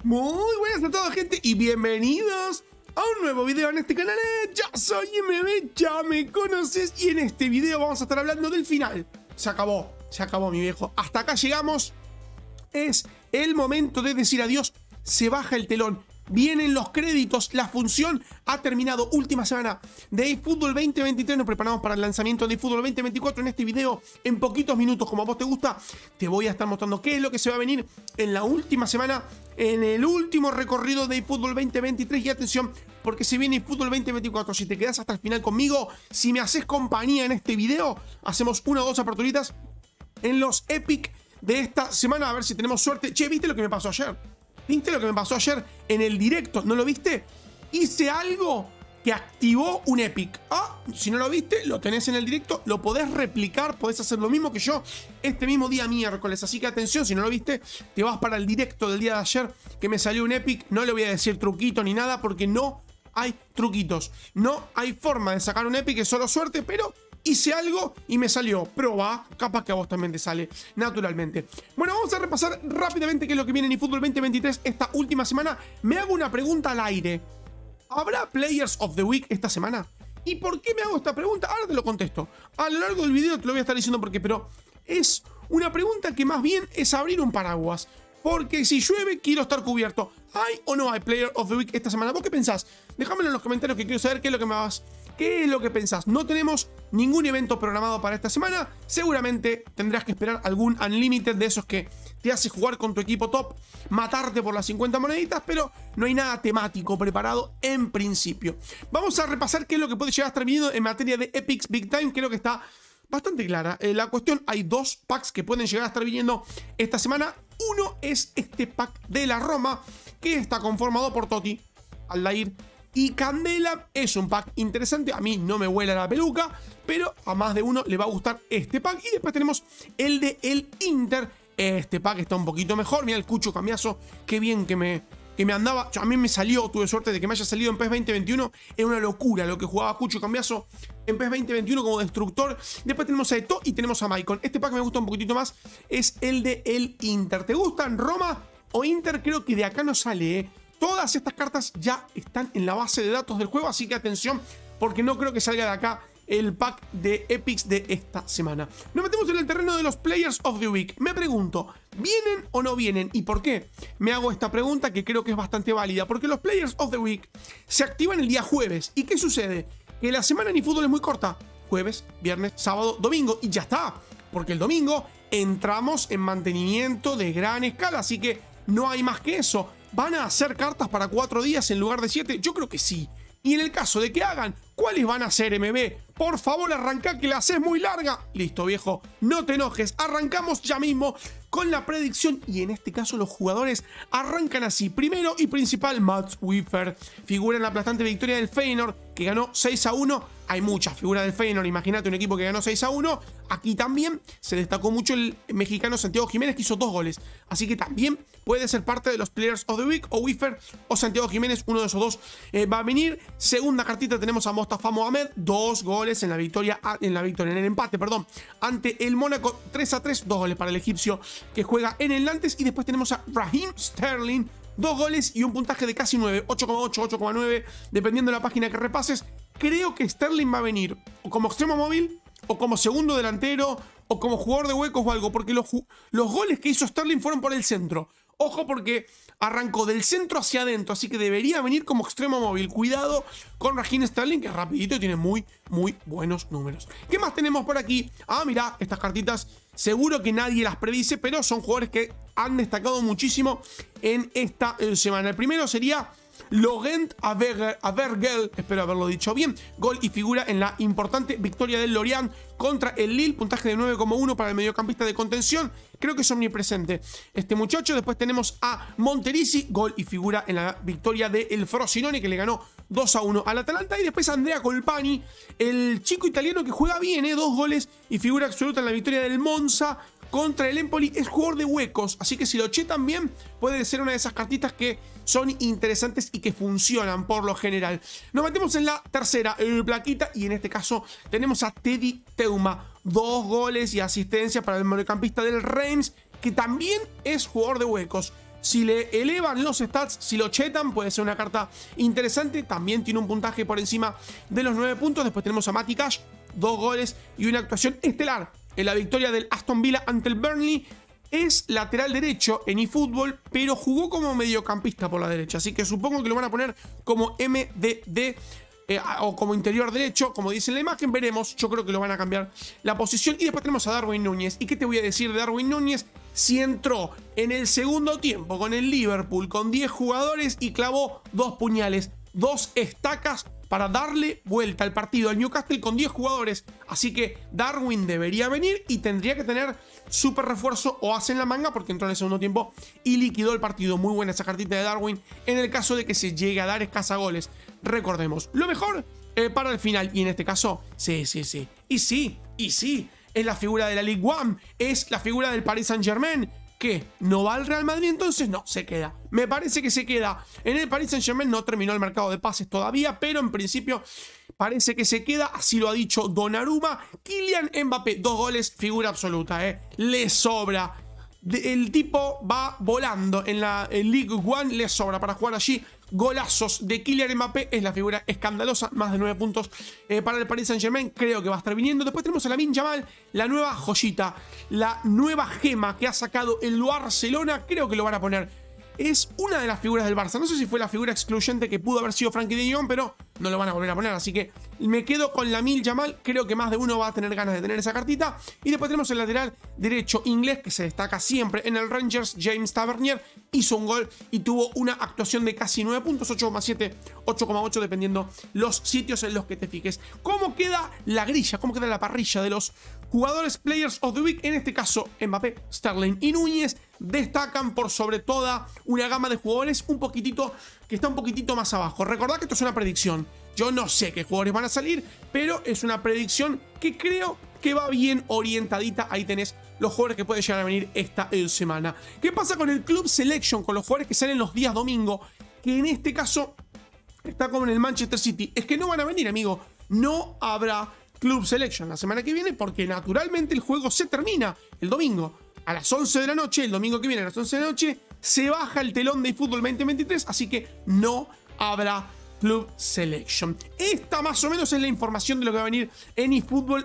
Muy buenas a todos, gente, y bienvenidos a un nuevo video en este canal. Yo soy MB, ya me conoces, y en este video vamos a estar hablando del final. Se acabó, mi viejo. Hasta acá llegamos. Es el momento de decir adiós. Se baja el telón. Vienen los créditos, la función ha terminado. Última semana de eFootball 2023. Nos preparamos para el lanzamiento de eFootball 2024. En este video, en poquitos minutos, como a vos te gusta, te voy a estar mostrando qué es lo que se va a venir en la última semana, en el último recorrido de eFootball 2023. Y atención, porque se viene eFootball 2024. Si te quedas hasta el final conmigo, si me haces compañía en este video, hacemos una o dos aperturitas en los Epic de esta semana. A ver si tenemos suerte. Che, ¿viste lo que me pasó ayer? ¿Viste lo que me pasó ayer en el directo? ¿No lo viste? Hice algo que activó un Epic. Si no lo viste, lo tenés en el directo, lo podés replicar, podés hacer lo mismo que yo este mismo día miércoles. Así que atención, si no lo viste, te vas para el directo del día de ayer que me salió un Epic. No le voy a decir truquito ni nada porque no hay truquitos. No hay forma de sacar un Epic, es solo suerte, pero hice algo y me salió. Proba, capaz que a vos también te sale naturalmente. Bueno, vamos a repasar rápidamente qué es lo que viene en eFootball 2023 esta última semana. Me hago una pregunta al aire. ¿Habrá Players of the Week esta semana? ¿Y por qué me hago esta pregunta? Ahora te lo contesto. A lo largo del video te lo voy a estar diciendo por qué, pero es una pregunta que más bien es abrir un paraguas. Porque si llueve, quiero estar cubierto. ¿Hay o no hay Player of the Week esta semana? ¿Vos qué pensás? Déjamelo en los comentarios que quiero saber qué es lo que me vas. ¿Qué es lo que pensás? No tenemos ningún evento programado para esta semana. Seguramente tendrás que esperar algún Unlimited de esos que te hace jugar con tu equipo top, matarte por las 50 moneditas, pero no hay nada temático preparado en principio. Vamos a repasar qué es lo que puede llegar a estar viniendo en materia de Epics Big Time. Creo que está bastante clara la cuestión. Hay dos packs que pueden llegar a estar viniendo esta semana. Uno es este pack de la Roma, que está conformado por Totti, Aldair y Candela. Es un pack interesante. A mí no me huela la peluca, pero a más de uno le va a gustar este pack. Y después tenemos el de el Inter. Este pack está un poquito mejor. Mira el Cucho Cambiazo, qué bien que me andaba. A mí me salió, tuve suerte de que me haya salido en PES 2021. Era una locura lo que jugaba Cucho Cambiazo en PES 2021 como destructor. Después tenemos a Eto'o y tenemos a Maicon. Este pack me gusta un poquitito más. Es el de el Inter. ¿Te gustan Roma o Inter? Creo que de acá no sale, ¿eh? Todas estas cartas ya están en la base de datos del juego, así que atención, porque no creo que salga de acá el pack de Epics de esta semana. Nos metemos en el terreno de los Players of the Week. Me pregunto, ¿vienen o no vienen? ¿Y por qué? Me hago esta pregunta que creo que es bastante válida, porque los Players of the Week se activan el día jueves. ¿Y qué sucede? Que la semana en eFootball es muy corta. Jueves, viernes, sábado, domingo, y ya está. Porque el domingo entramos en mantenimiento de gran escala, así que no hay más que eso. ¿Van a hacer cartas para 4 días en lugar de 7? Yo creo que sí. Y en el caso de que hagan, ¿cuáles van a ser, MB? Por favor, arranca que la haces muy larga. Listo, viejo, no te enojes. Arrancamos ya mismo con la predicción. Y en este caso los jugadores arrancan así. Primero y principal, Mats Wiefer. Figura en la aplastante victoria del Feyenoord, que ganó 6-1. Hay muchas figuras del Feyenoord. Imagínate un equipo que ganó 6-1. Aquí también se destacó mucho el mexicano Santiago Jiménez, que hizo 2 goles. Así que también puede ser parte de los Players of the Week. O Wiefer o Santiago Jiménez, uno de esos dos va a venir. Segunda cartita tenemos a Mostafa Mohamed. 2 goles en el empate, ante el Mónaco. 3-3, 2 goles para el egipcio que juega en el Nantes. Y después tenemos a Raheem Sterling, 2 goles y un puntaje de casi 9, 8,8, 8,9, dependiendo de la página que repases. Creo que Sterling va a venir o como extremo móvil, o como segundo delantero, o como jugador de huecos o algo, porque los goles que hizo Sterling fueron por el centro. Ojo, porque arrancó del centro hacia adentro, así que debería venir como extremo móvil. Cuidado con Raheem Sterling, que es rapidito y tiene muy, muy buenos números. ¿Qué más tenemos por aquí? Mirá, estas cartitas seguro que nadie las predice, pero son jugadores que han destacado muchísimo en esta semana. El primero sería Laurent Avergel, espero haberlo dicho bien. Gol y figura en la importante victoria del Lorient contra el Lille. Puntaje de 9,1 para el mediocampista de contención. Creo que es omnipresente este muchacho. Después tenemos a Monterisi. Gol y figura en la victoria del Frosinone, que le ganó 2-1 al Atalanta. Y después Andrea Colpani, el chico italiano que juega bien, 2 goles y figura absoluta en la victoria del Monza contra el Empoli. Es jugador de huecos, así que si lo chetan bien, puede ser una de esas cartitas que son interesantes y que funcionan por lo general. Nos metemos en la tercera plaquita y en este caso tenemos a Teddy Teuma. 2 goles y asistencia para el mediocampista del Reims, que también es jugador de huecos. Si le elevan los stats, si lo chetan, puede ser una carta interesante. También tiene un puntaje por encima de los 9 puntos. Después tenemos a Matty Cash, 2 goles y una actuación estelar en la victoria del Aston Villa ante el Burnley. Es lateral derecho en eFootball, pero jugó como mediocampista por la derecha. Así que supongo que lo van a poner como MDD o como interior derecho, como dice en la imagen. Veremos, yo creo que lo van a cambiar la posición. Y después tenemos a Darwin Núñez. ¿Y qué te voy a decir de Darwin Núñez? Si entró en el segundo tiempo con el Liverpool con 10 jugadores y clavó 2 puñales, 2 estacas para darle vuelta al partido al Newcastle con 10 jugadores. Así que Darwin debería venir y tendría que tener súper refuerzo o as en la manga porque entró en el segundo tiempo y liquidó el partido. Muy buena esa cartita de Darwin en el caso de que se llegue a dar escasa goles. Recordemos, lo mejor para el final, y en este caso, sí. Y sí, es la figura de la Ligue 1, es la figura del Paris Saint-Germain. ¿Qué? ¿No va al Real Madrid entonces? No, se queda. Me parece que se queda. En el Paris Saint-Germain no terminó el mercado de pases todavía, pero en principio parece que se queda. Así lo ha dicho Donnarumma. Kylian Mbappé, 2 goles, figura absoluta, le sobra. El tipo va volando en la Ligue 1, le sobra para jugar allí. Golazos de Kylian Mbappé, es la figura escandalosa, más de 9 puntos para el Paris Saint-Germain, creo que va a estar viniendo. Después tenemos a Lamine Yamal, la nueva joyita, la nueva gema que ha sacado el Barcelona, creo que lo van a poner. Es una de las figuras del Barça, no sé si fue la figura excluyente que pudo haber sido Frenkie de Jong, pero no lo van a volver a poner, así que me quedo con Lamine Yamal. Creo que más de uno va a tener ganas de tener esa cartita. Y después tenemos el lateral derecho inglés que se destaca siempre en el Rangers, James Tavernier. Hizo un gol y tuvo una actuación de casi 9 puntos, 8,7, 8,8 dependiendo los sitios en los que te fijes. ¿Cómo queda la grilla? ¿Cómo queda la parrilla de los jugadores Players of the Week? En este caso, Mbappé, Sterling y Núñez destacan por sobre toda una gama de jugadores que está un poquitito más abajo. Recordad que esto es una predicción. Yo no sé qué jugadores van a salir, pero es una predicción que creo que va bien orientadita. Ahí tenés los jugadores que pueden llegar a venir esta semana. ¿Qué pasa con el Club Selection? Con los jugadores que salen los días domingo, que en este caso está como en el Manchester City. Es que no van a venir, amigo. No habrá Club Selection la semana que viene porque naturalmente el juego se termina el domingo a las 11 de la noche. El domingo que viene a las 11 de la noche se baja el telón de eFootball 2023, así que no habrá Club Selection. Esta más o menos es la información de lo que va a venir en eFootball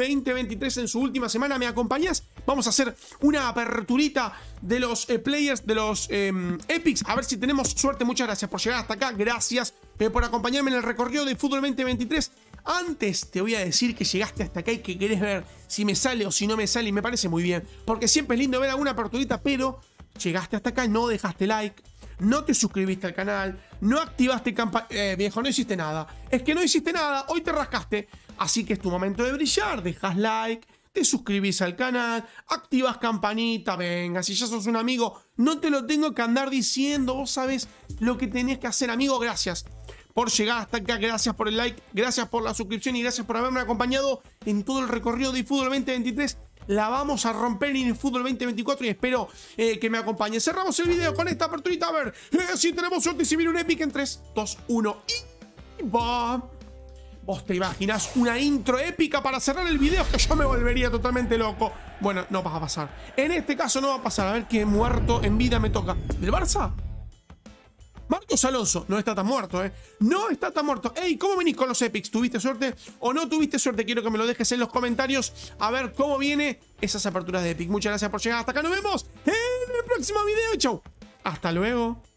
2023 en su última semana. ¿Me acompañas? Vamos a hacer una aperturita de los players, de los Epics, a ver si tenemos suerte. Muchas gracias por llegar hasta acá. Gracias por acompañarme en el recorrido de eFootball 2023. Antes te voy a decir que llegaste hasta acá y que querés ver si me sale o si no me sale, y me parece muy bien, porque siempre es lindo ver alguna aperturita, pero llegaste hasta acá, no dejaste like, no te suscribiste al canal, no activaste campana. Viejo, no hiciste nada. Es que no hiciste nada, hoy te rascaste. Así que es tu momento de brillar. Dejas like, te suscribís al canal, activas campanita. Venga, si ya sos un amigo, no te lo tengo que andar diciendo. Vos sabés lo que tenés que hacer, amigo. Gracias por llegar hasta acá, gracias por el like, gracias por la suscripción y gracias por haberme acompañado en todo el recorrido de eFootball 2023. La vamos a romper en eFootball 2024 y espero que me acompañe. Cerramos el video con esta aperturita. A ver si tenemos suerte y si viene un Epic en 3, 2, 1 y va. ¿Vos te imaginás una intro épica para cerrar el video? Que yo me volvería totalmente loco. Bueno, no va a pasar. En este caso no va a pasar. A ver qué muerto en vida me toca. ¿Del Barça? Marcos Alonso, no está tan muerto, no está tan muerto. Ey, ¿cómo venís con los Epics? ¿Tuviste suerte o no tuviste suerte? Quiero que me lo dejes en los comentarios a ver cómo viene esas aperturas de Epic. Muchas gracias por llegar hasta acá, nos vemos en el próximo video. Chau, hasta luego.